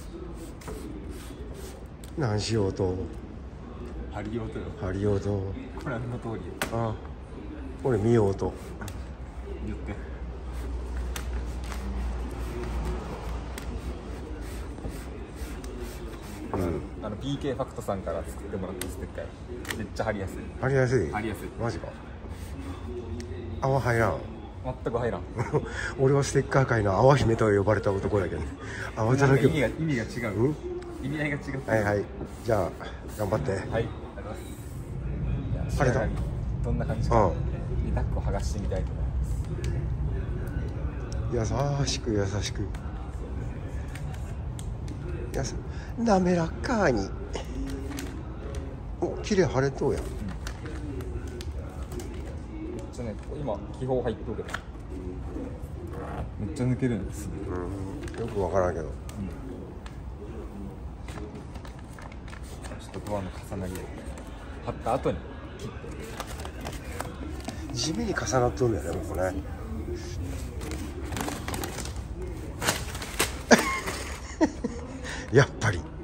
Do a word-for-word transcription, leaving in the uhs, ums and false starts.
何しようと張りようとよ。 張りようとご覧の通り。 あ俺見ようと言って。 うん、 あの ピーケー ファクトさんから作ってもらったステッカーめっちゃ貼りやすい。 貼りやすい貼りやすい。 マジか。泡入らん全く入らん。 俺はステッカー界の泡姫と呼ばれた男だけどね。泡だらけ。 意味が意味が違う、うん、意味合いが違う。 はいはい、じゃあ頑張って。はい、 ありがとうございます。晴れた。どんな感じか、リタックを剥がしてみたいと思います。優しく優しくやす滑らかに。お綺麗、晴れとうやん。うん、 めっちゃね、今気泡入っとるけどめっちゃ抜けるんです。 うん、よくわからんけど、うん、 ちょっとドアの重なりを貼った後に切って地味に重なっとるんだよね、ここね。やっぱり